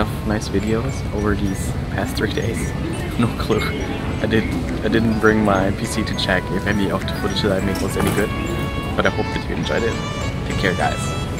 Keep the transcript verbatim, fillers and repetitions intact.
enough nice videos over these past three days? No clue. I did I didn't bring my P C to check if any of the footage that I made was any good, but I hope that you enjoyed it. Take care, guys.